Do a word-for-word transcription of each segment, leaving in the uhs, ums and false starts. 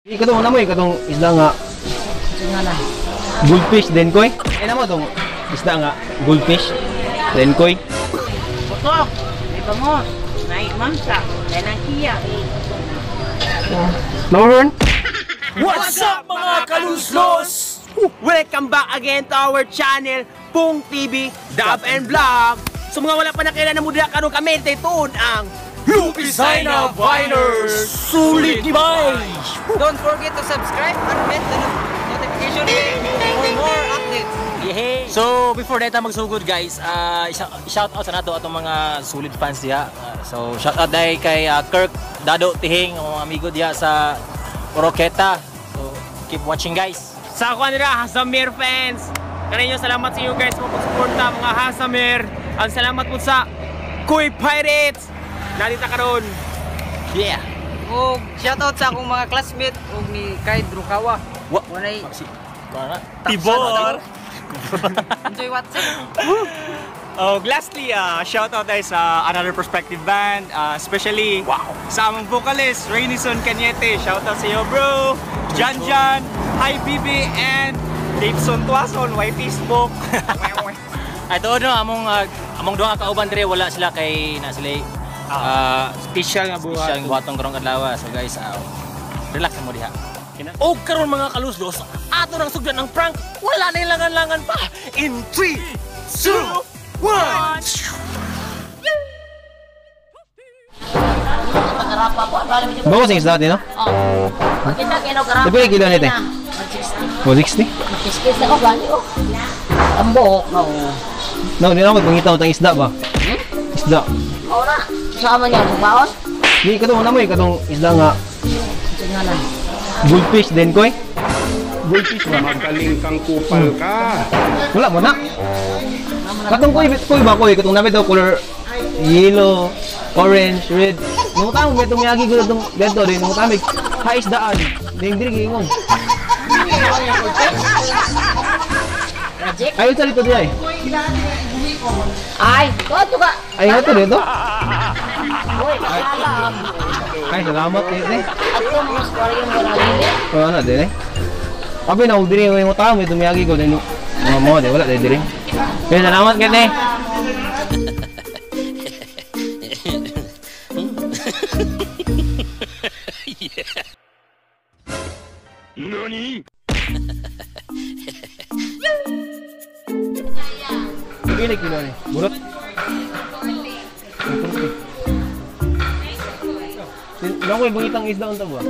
Ikatong na mo, ikatong isda nga goldfish, denkoy. Eh na mo itong isda nga goldfish, denkoy. Putok! May bangos! Naik mangsa! Danang iya! Northern? What's up mga kaluslos? Welcome back again to our channel, Pung T V, Dub and Vlog. So mga wala pa nakilala na muna kanong kami, itoon ang Lupisayna Viners! Sulit guys! Don't forget to subscribe and hit the notification bell for more updates! Yeah. So before that magsugod guys, uh, shout out sa nato atong mga solid fans diha. Uh, so shout out dai kay uh, Kirk Dado Tihing, ang mga amigo diha sa Oroqueta. So keep watching guys. Sa ako nila Hasamir fans, kanino salamat sa inyo guys mo pagsuporta mga Hasamir. Ang salamat po sa Kuy Pirates. Narita karon. Yeah. O shoutout sa akong mga classmate o ni Kai Drukawa. Wa Wanay Tibor. Enjoy watching. Oh, lastly, uh, shout out tayo sa Another Perspective Band, uh, especially wow, sa among vocalist, Rainison Cañete. Shout out sa iyo, bro. Jan Jan, hi B B, and Davidson Tuason, why Facebook. Ay to no, among uh, among duha ka kauban dire wala sila kay na sila uh, Special nga buhat. special nga buhatong karong adlaw. So guys, uh, relax mo diha. O karon mga kalusdos, ato nang sugdan ng prank. Wala na ilangan-langan pa. In three, two, one. Bawas yung isda natin, no? Oo. Kita kilogram. Sabi yung kilo nito eh? Oh, sixty? Kiskis na ko bali oh. Ang buhok na oh. No, hindi na ako pangitaw ng isda ba? Isda. Oo na. Sama niya bawas. Hindi, ikatong na mo, ikatong isda nga Tingnan. goldfish, denkoy. Goldfish ba? Magaling kang kupal ka. Wala mo na. Katong koy, koy ba koy? Katong namin daw color yellow, orange, red. Nung tamo may itong yagi ko itong ganito rin. Nung tamo ha isdaan. Ding-ding ingong. Magic. Ayun sa dito diya eh. Ay, to ka. Ay, ito dito. Hoy, alam. Ay, salamat eh. eh. Ato mga storya mo na lili. Wala na din eh. Abi na udiri yung tamo itong yagi ko din. Mga mo, di wala din diri. Kaya salamat kete. Nani? Pili kilo ni. Burot. Nako yung bungitang isda unta ba?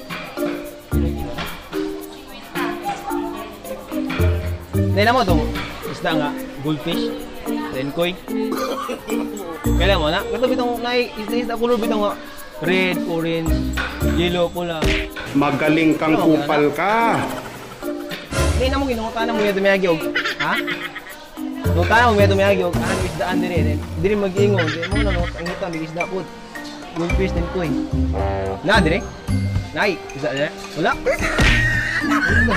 Nila mo itong isda nga, goldfish, denkoy. Kailan mo na? Ito bitong isda-isda color bitong nga red, orange, yellow, pula. Magaling kang kupal ka. Hindi na mo ginungutan mo yung tumiyagi og, ha? Nungutan mo yung tumiyagi og, ano isdaan din eh. Diri mag-ingon, di mo na nungutan, may isda po. Goldfish, denkoy. Na, dire? Nay, isda dire? Wala? Wala.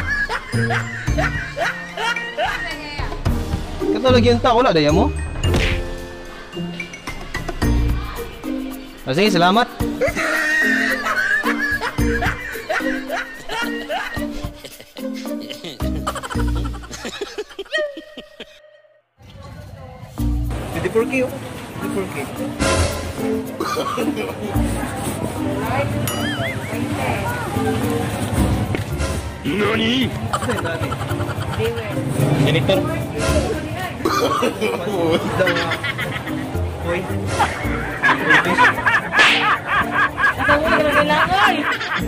Katulog yung tao, wala daya mo? O sige, salamat. Hindi porky yun. Hindi porky. Nani? Janitor. Daw nga. Hoy. Ang mo na kailangan.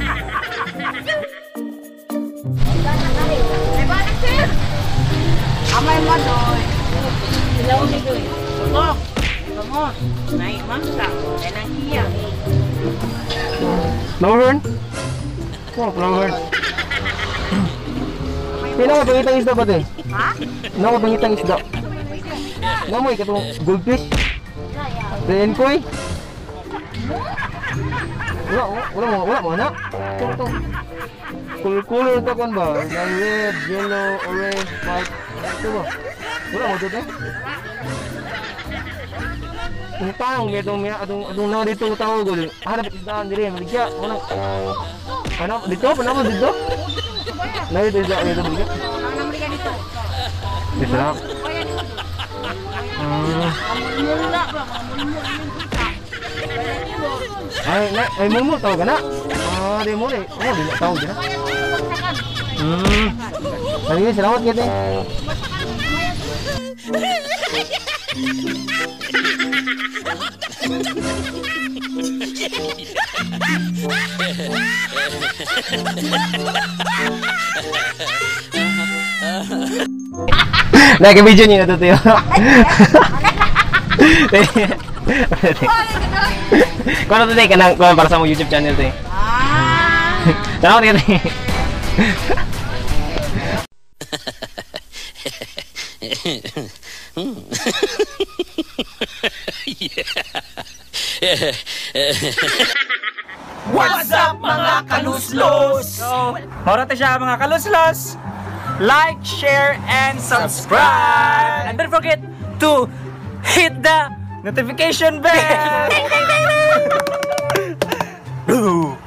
May balik sir. Amay mo doy. Ilaw ni doy. Putok! May bangos! Naik mangsa! Danang iya! Longhorn? Oh, longhorn. Pila ko pangitang isda ba ito? Ha? Ano ko pangitang isda? Ano mo ikatong goldfish? Denkoy? Wala, wala mo, wala mo na? Ito, ito. Color ito kan ba? Red, yellow, orange, white. Ito ba? Wala mo ito, ito? Ang taong may itong, atong, atong na dito tao ko. Harap isdaan dire, maligya. Walang. Ano? Dito? Panapa dito? Na dito dito dito dito. Ang namuli ka dito. Dito lang. Hmm. Mula ba? Mula yung kita. Ay, na, ay mumu tau ka na. Ah, di mo eh. Oh, di na tau ka na. Hmm. Sige, salamat kita. Nah, ke video niyo natutuyo. Kung ano to, kanang para sa mong YouTube channel to. Ah. Salamat kita. What's up mga kaluslos? So, maura siya mga kaluslos. Like, share, and subscribe. And don't forget to hit the Notification bell.